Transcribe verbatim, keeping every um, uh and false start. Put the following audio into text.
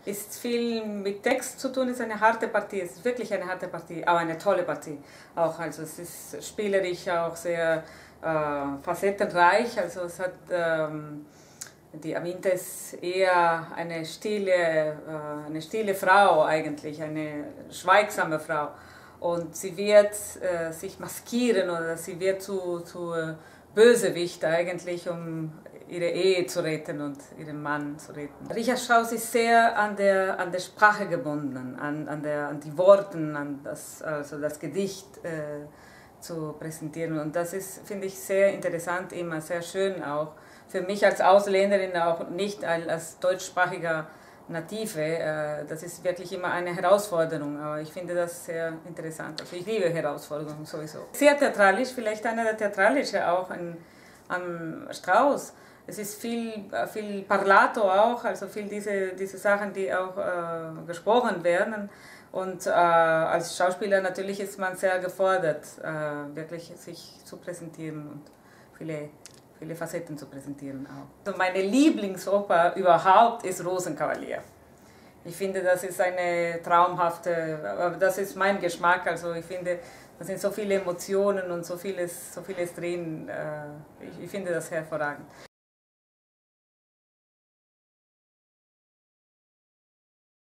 Ist viel mit Text zu tun, ist eine harte Partie, es ist wirklich eine harte Partie, aber eine tolle Partie auch. Also es ist spielerisch auch sehr äh, facettenreich, also es hat ähm, die Aminta ist eher eine stille, äh, eine stille Frau eigentlich, eine schweigsame Frau. Und sie wird äh, sich maskieren oder sie wird zu, zu äh, Bösewicht eigentlich, um ihre Ehe zu retten und ihren Mann zu retten. Richard Strauss ist sehr an der, an der Sprache gebunden, an, an, der, an die Worten, an das, also das Gedicht äh, zu präsentieren. Und das ist, finde ich, sehr interessant, immer sehr schön auch. Für mich als Ausländerin, auch nicht als deutschsprachiger Native, äh, das ist wirklich immer eine Herausforderung, aber ich finde das sehr interessant. Also ich liebe Herausforderungen sowieso. Sehr theatralisch, vielleicht einer der theatralischen auch an, an Strauss. Es ist viel, viel Parlato auch, also viel diese, diese Sachen, die auch äh, gesprochen werden. Und äh, als Schauspieler natürlich ist man sehr gefordert, äh, wirklich sich zu präsentieren und viele, viele Facetten zu präsentieren auch. Also meine Lieblingsoper überhaupt ist Rosenkavalier. Ich finde, das ist eine traumhafte, aber das ist mein Geschmack, also ich finde, da sind so viele Emotionen und so vieles, so vieles drin, äh, ich, ich finde das hervorragend.